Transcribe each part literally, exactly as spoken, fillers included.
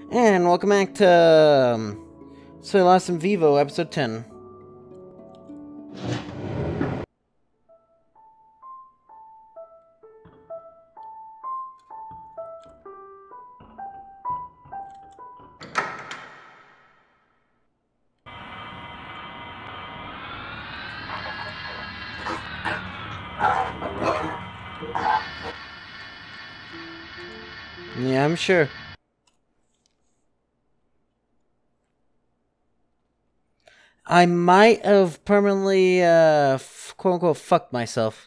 And welcome back to um, So Lost in Vivo, episode ten. Yeah, I'm sure. I might have permanently, uh, f quote unquote, fucked myself.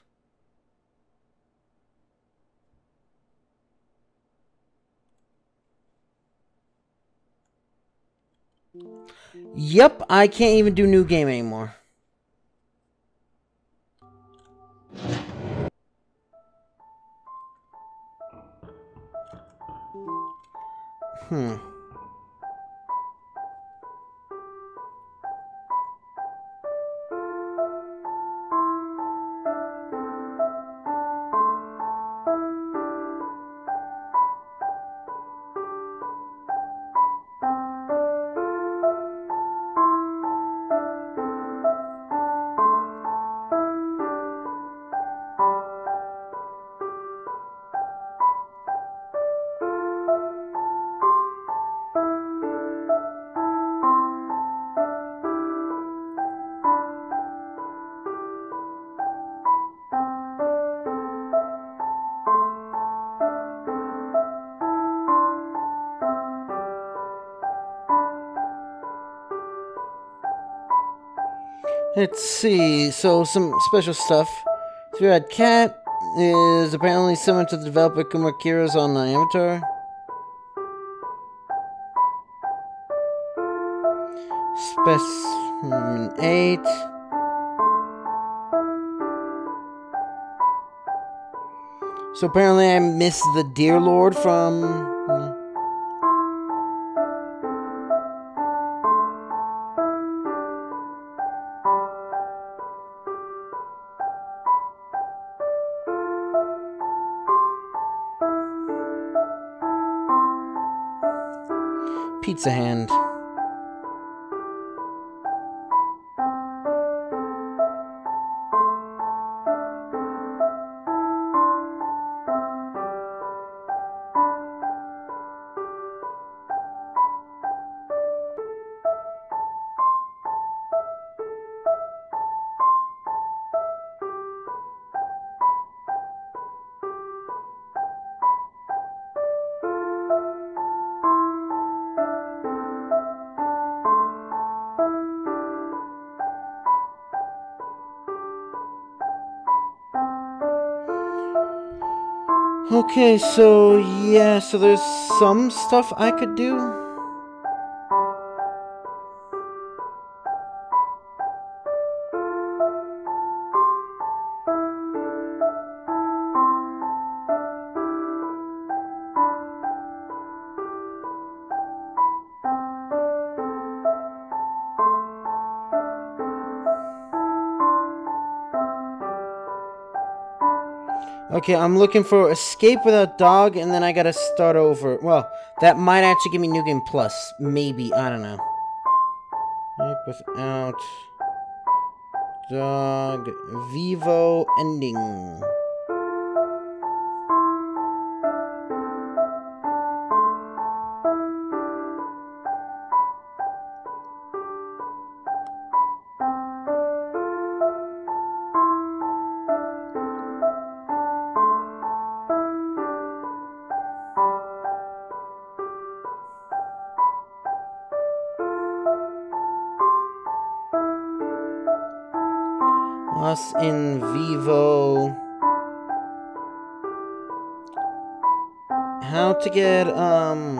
Yep, I can't even do new game anymore. Hmm. Let's see, so some special stuff. So we had Cat is apparently similar to the developer Kumakira's on the Avatar. Specimen eight. So apparently I missed the Deer Lord from... Yeah. Pizza Hand. Okay, so yeah, so there's some stuff I could do. Okay, I'm looking for Escape Without Dog, and then I gotta start over. Well, that might actually give me New Game Plus. Maybe, I don't know. Escape Without Dog, Vivo ending. Lost in Vivo. How to get, um...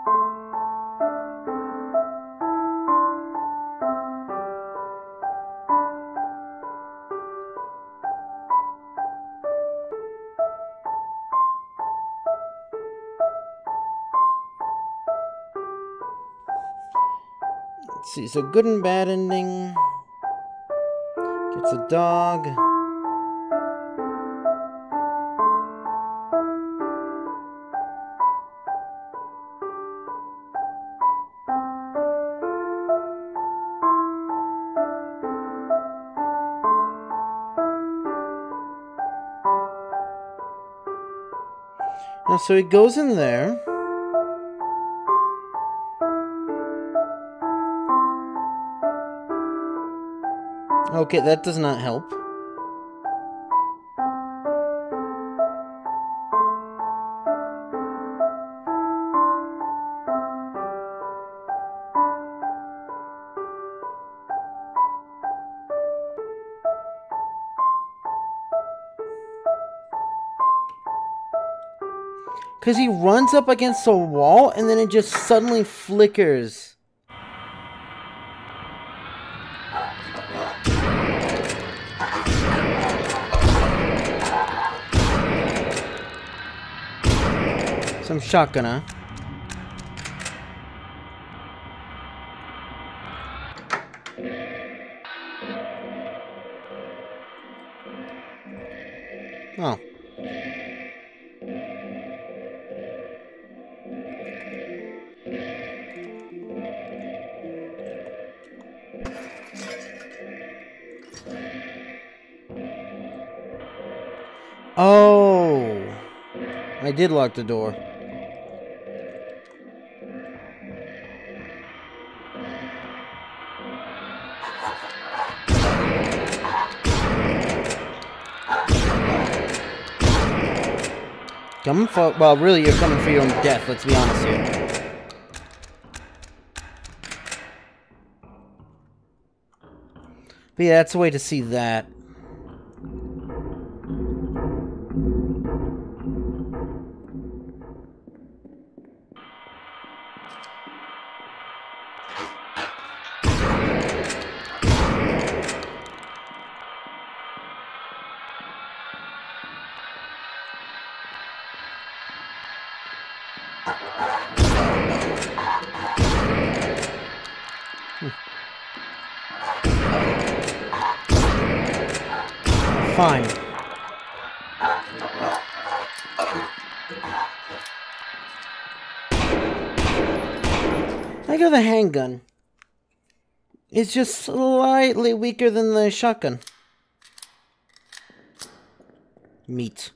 Let's see, so good and bad ending. Gets a dog. Oh, so he goes in there. Okay, that does not help. Because he runs up against a wall and then it just suddenly flickers. Some shotgun, huh? Oh. Oh. I did lock the door. Coming for, well, really, you're coming for your own death, let's be honest here. But yeah, that's a way to see that. Fine. I got the handgun. It's just slightly weaker than the shotgun. Meat.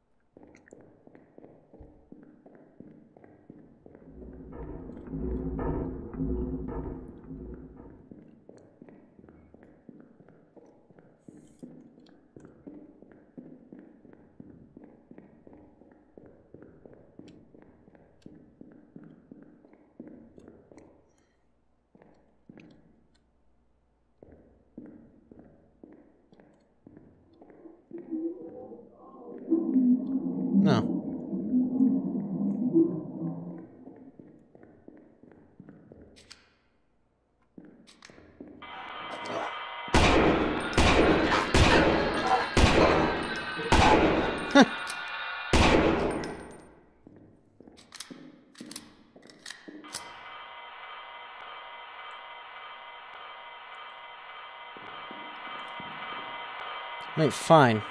No. Huh. Right, fine.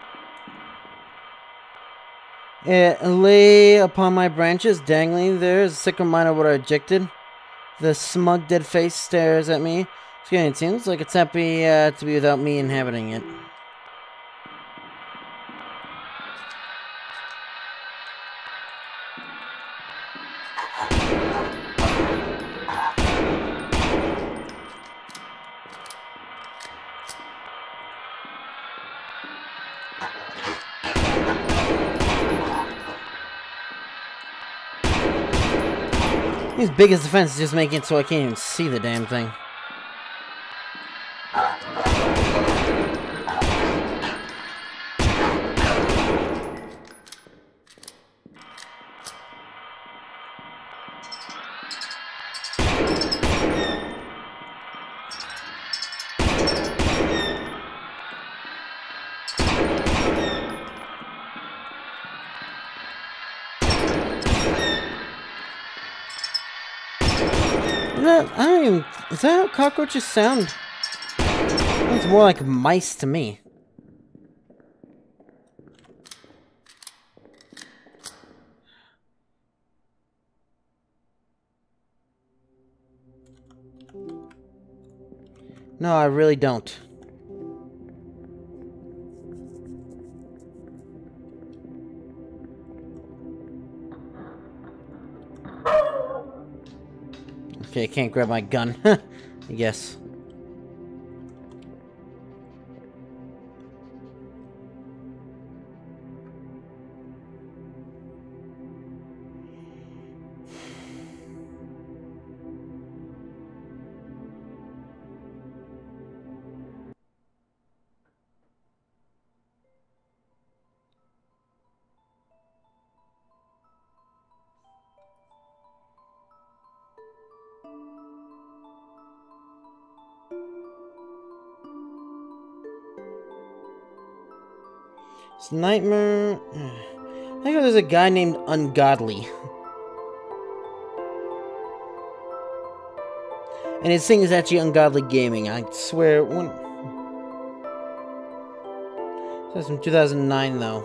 It lay upon my branches, dangling there, as a sick reminder of what I rejected. The smug, dead face stares at me. It seems like it's happy uh, to be without me inhabiting it. His biggest defense is just making it so I can't even see the damn thing. That, I don't even... Is that how cockroaches sound? It's more like mice to me. No, I really don't. Okay, I can't grab my gun. I guess. It's Nightmare. I think there's a guy named Ungodly. And his thing is actually Ungodly Gaming. I swear. When... That's from two thousand nine, though.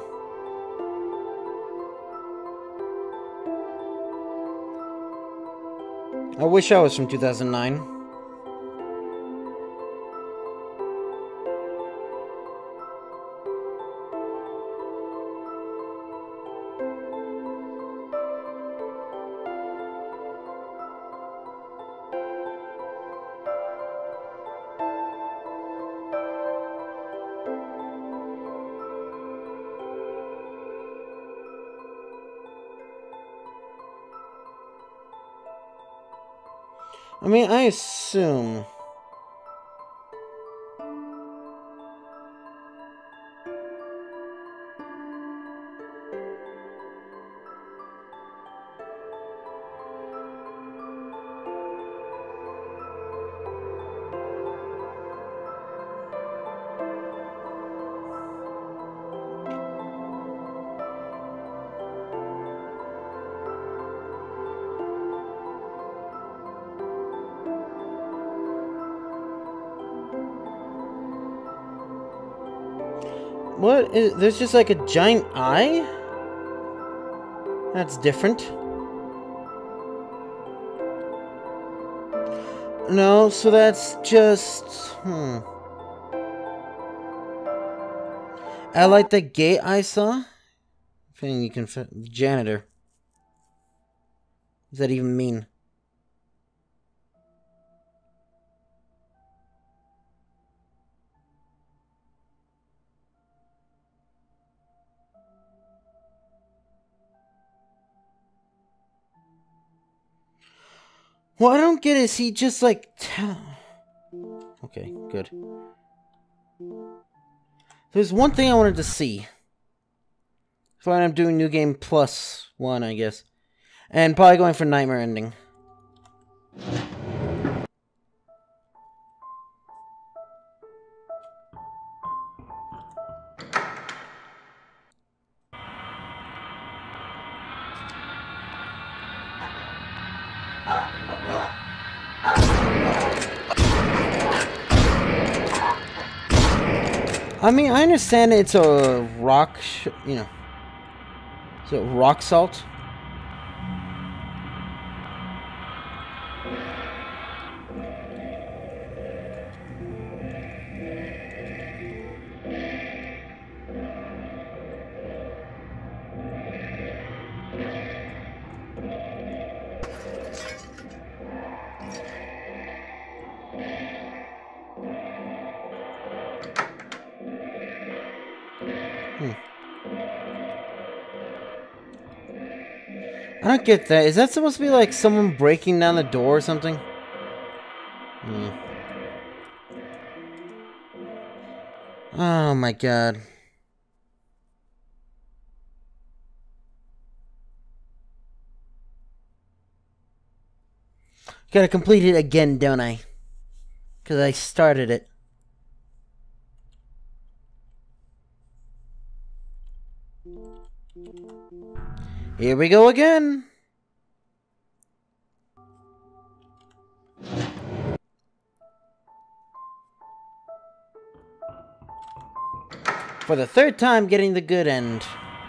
I wish I was from two thousand nine. I mean, I assume... What is... There's just like a giant eye? That's different. No, so that's just... Hmm. I like the gate I saw. Thing you can... Janitor. What does that even mean? What I don't get is he just like... Okay, good. There's one thing I wanted to see. So I'm doing New Game Plus one, I guess. And probably going for Nightmare Ending. I mean, I understand it's a rock, sh you know, is it rock salt? I don't get that. Is that supposed to be like someone breaking down the door or something? Hmm. Oh my god. Gotta complete it again, don't I? Because I started it. Here we go again. For the third time, getting the good end.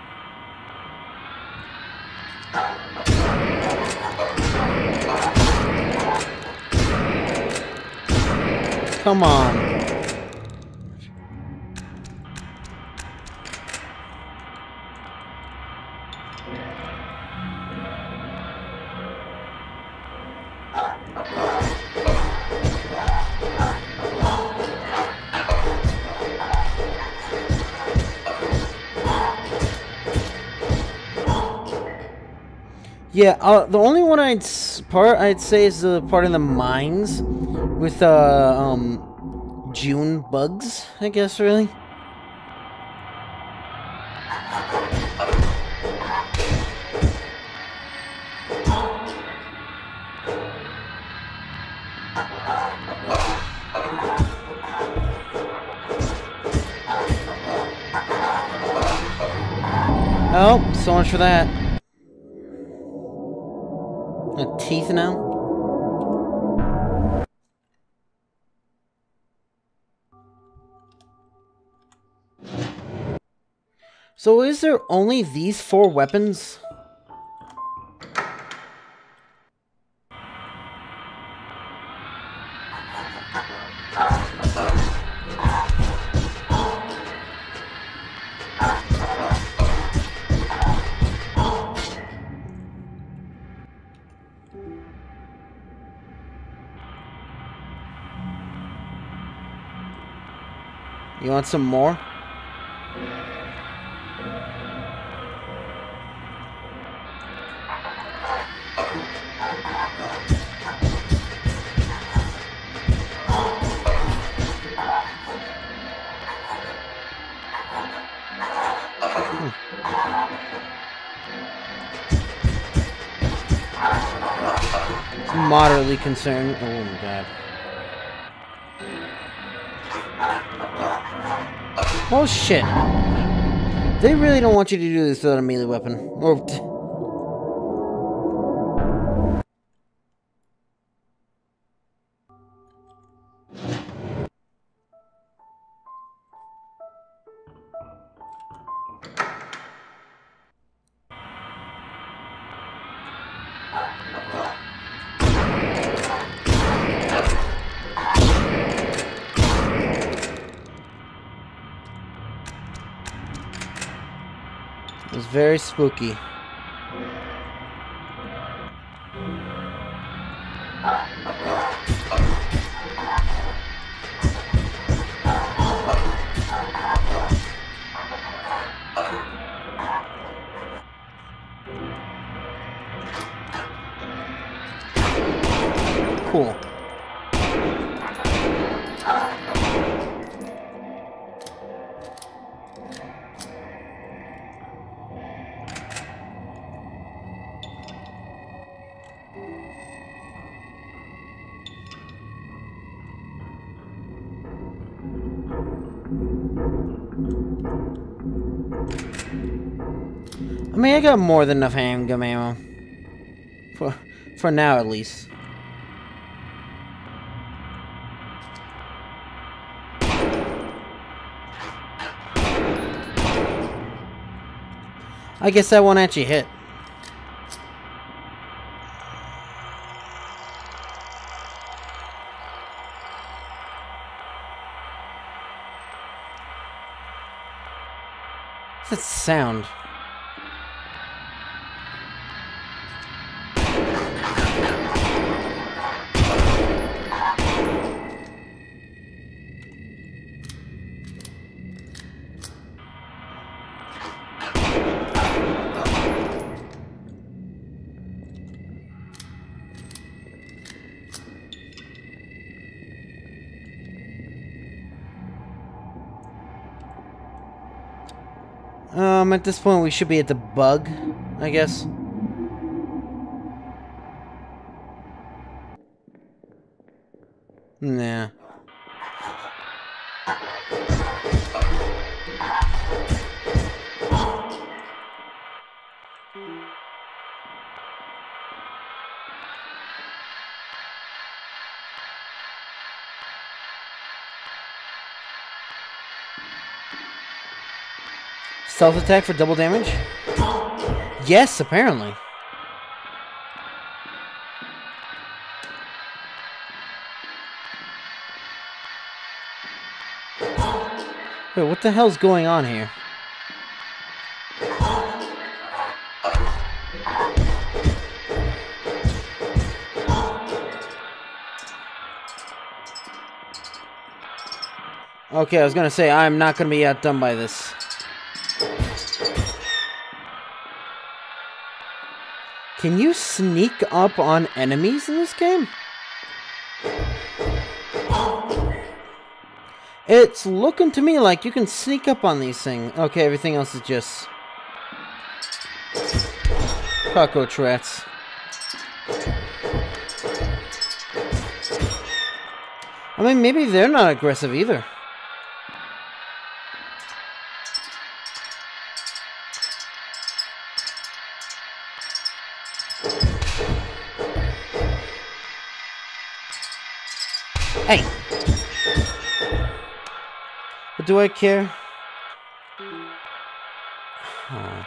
Come on. Yeah, uh, the only one I'd s part I'd say is the part in the mines with uh um June bugs, I guess, really. Oh, so much for that. Uh, teeth now? So is there only these four weapons? You want some more? Moderately concerned. Oh my god. Oh shit. They really don't want you to do this without a melee weapon. Or. It was very spooky. Cool. I mean, I got more than enough handgun ammo. For, for now, at least. I guess that won't actually hit. What's that sound? Um, at this point, we should be at the bug, I guess. Nah. Stealth attack for double damage? Yes, apparently. Wait, what the hell's going on here? Okay, I was gonna say, I'm not gonna be outdone by Can you sneak up on enemies in this game? It's looking to me like you can sneak up on these things. Okay, everything else is just cockroach rats. I mean, maybe they're not aggressive either. Hey! But do I care? Huh.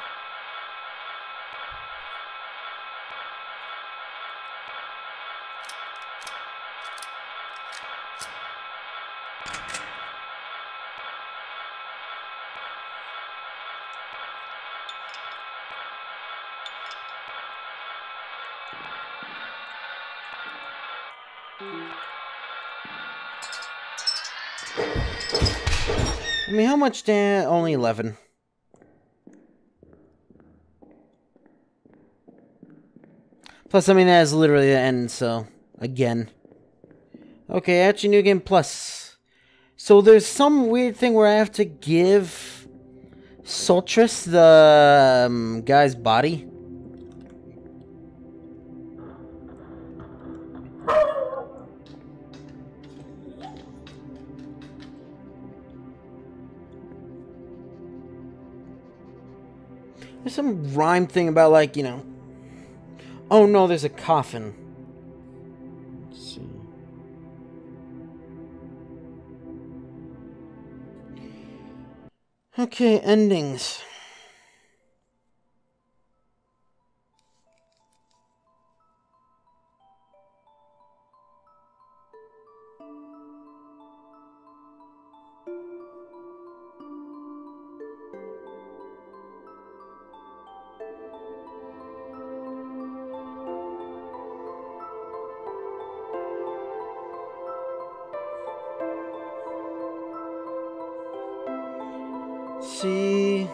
I mean, how much damage? Only eleven. Plus, I mean, that is literally the end, so, again. Okay, actually, new game plus. So, there's some weird thing where I have to give Soltris the um, guy's body. There's some rhyme thing about, like, you know... Oh, no, there's a coffin. Let's see. Okay, endings. See.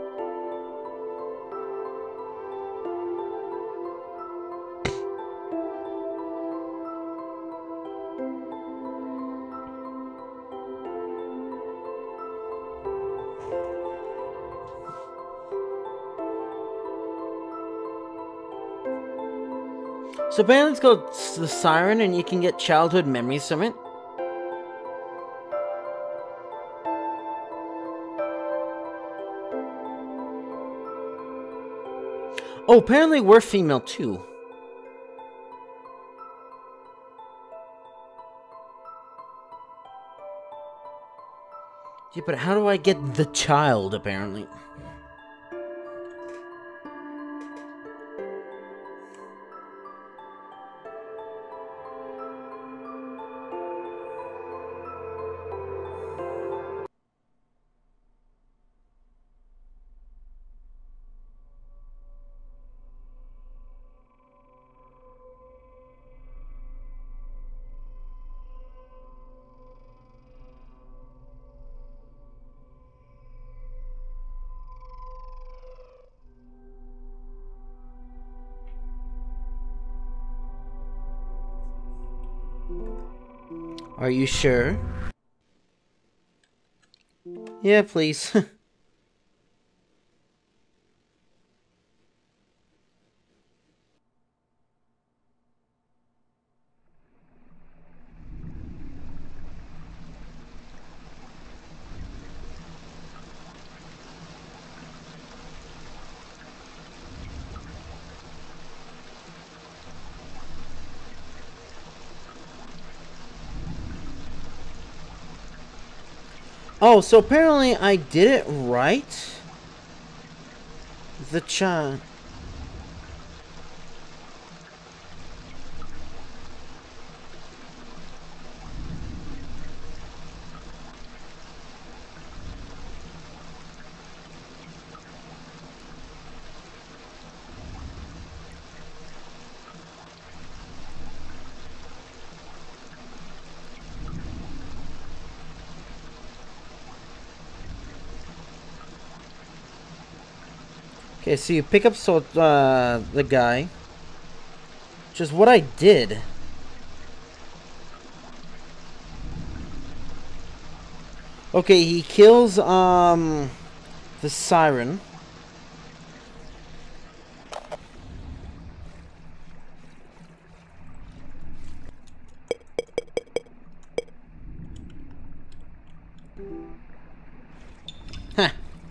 So apparently it's called the Siren, and you can get childhood memories from it. Oh, apparently we're female too. Yeah, but how do I get the child, apparently? Are you sure? Yeah, please. Oh, so apparently I did it right. The child. Okay, so you pick up so uh, the guy. Just what I did. Okay, he kills, um, the siren. Huh.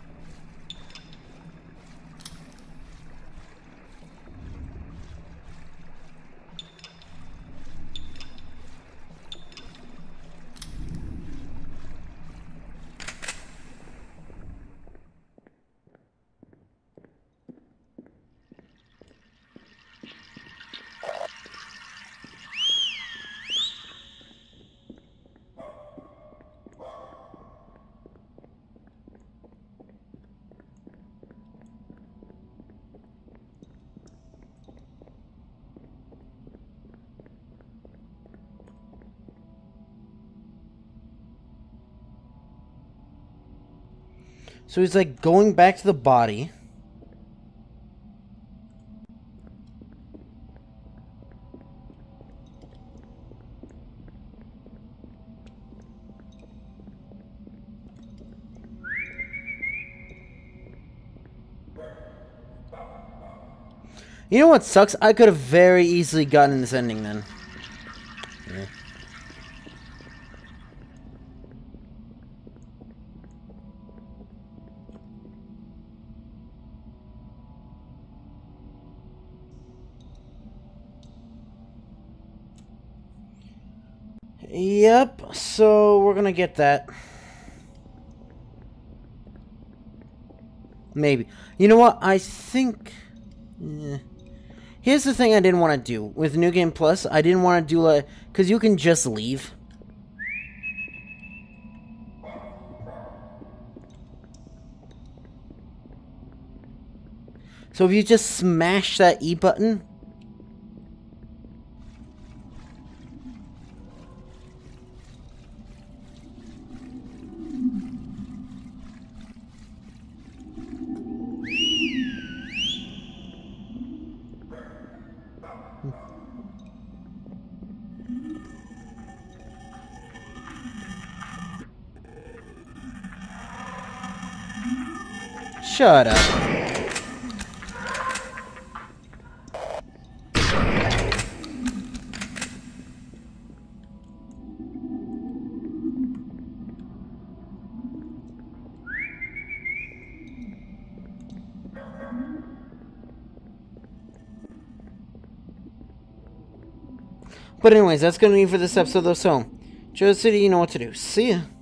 So he's like going back to the body. You know what sucks? I could have very easily gotten this ending then. Yeah. Yep, so we're gonna get that. Maybe. You know what? I think... Eh. Here's the thing I didn't want to do. With New Game Plus, I didn't want to do like... Because you can just leave. So if you just smash that E button... Shut up. But anyways, that's going to be for this episode though, so Joe City, you know what to do. See ya.